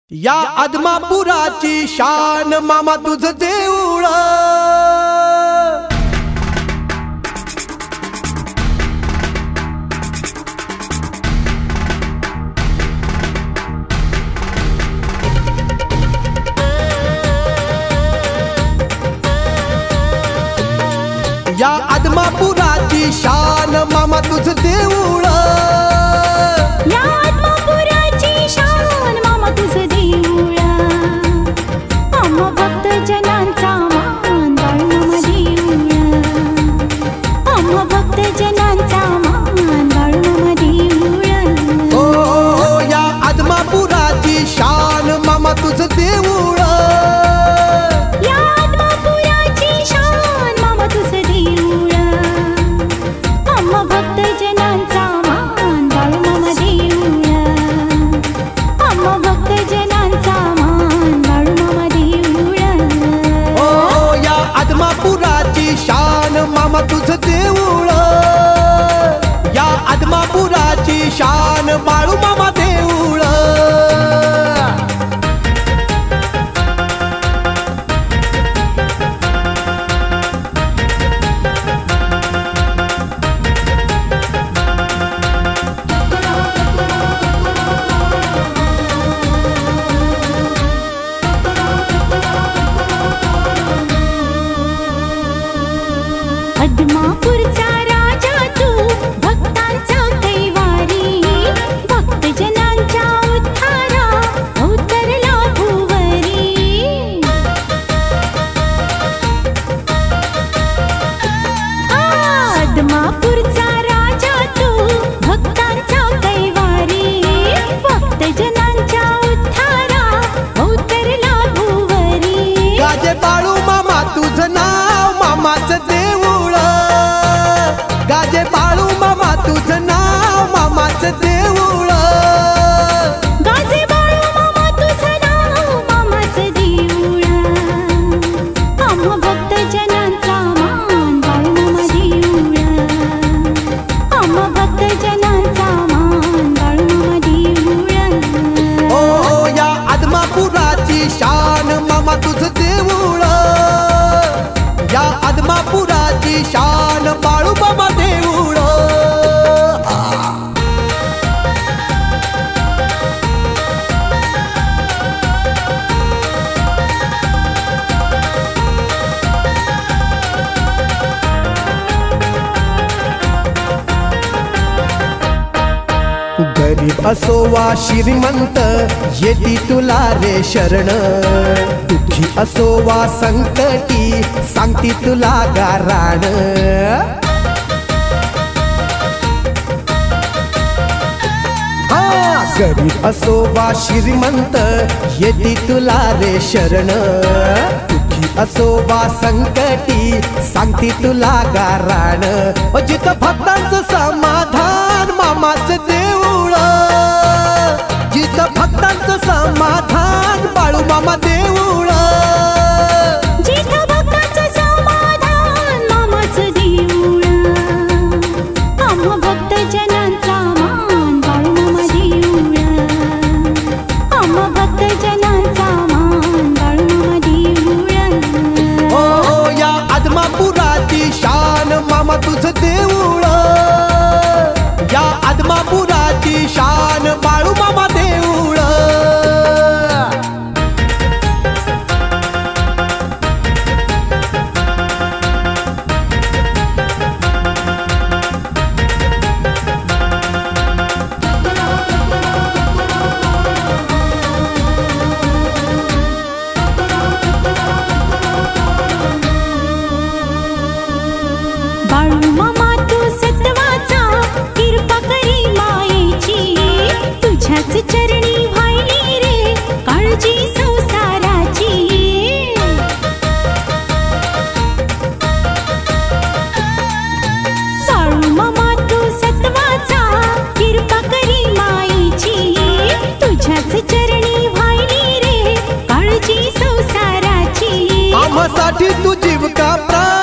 या आदमापुराची शान मामा तुझं देऊळ। या आदमापुराची शान मामा तुझं देऊळ। या आदमापुराची शान मामा तुझं देऊळ। आम्हा भक्त जनांचा मान बाळू मामा देऊळ। आम्हा भक्त जनांचा मान बाळू मामा देऊळ। ओ या आदमापुराची शान मामा तुझं देऊळ। या आदमापुराची शान मामा तुझं देऊळ। आम्हा भक्त जनांचा मान बाळू मामा देऊळ। आम्हा भक्त जनांचा मान बाळू मामा देऊळ। ओ या आदमापुराची शान मामा तुझं देऊळ। या आदमापुराची शान बाळू मामा देऊळ। आदमापूरचा राजा तू भक्तांचा कैवारी। भक्त जनांच्या उद्धारा अवतरला भुवरी। आदमापूरचा राजा तू भक्तांचा कैवारी। भक्त जनांच्या उद्धारा अवतरला भुवरी। गाजे बाळू मामा तुझं नाव मामाचं देऊळ। गाजे बाळू मामा तुझं नाव मामाचं देऊळ। गाजे बाळू मामा तुझं नाव मामाचं देऊळ। आम्हा भक्त जनांचा मान बाळू मामा देऊळ। आम्हा भक्त जनांचा मान बाळू मामा देऊळ। ओ या आदमापुराची शान मामा तुझं देऊळ। या आदमापुराची शान बाळू मामा देऊळ। गरीब असो वा श्रीमंत येती तुला रे शरण। दुःखी असो वा संकटी सांगती तुला गाराण। गरीब असो वा श्रीमंत येती तुला रे शरण। दुःखी असो वा संकटी सांगती तुला गाराण। जिथं भक्तांचं समाधान मामाचं देऊळ। जिथं भक्तांचं समाधान बाळू मामा देऊळ। जिथं भक्तांचं समाधान मामाचं देऊळ। आम्हा भक्त जनांचा मान बाळू मामा देऊळ। आम्हा भक्त जनांचा मान बाळू मामा देऊळ। ओ या आदमापुराची शान मामा तुझं देऊळ। या आदमापुराची शान बाळू मामा देऊळ। बाळू मामा तू सत्वाचा कृपा करी मायेची। तुझ्याच चरणी व्हायली रे काळजी संसाराची। बाळू मामा तू सत्वाचा कृपा करी मायेची। तुझ्याच चरणी व्हायली रे काळजी संसाराची। आम्हासाठी तू जीव का प्राण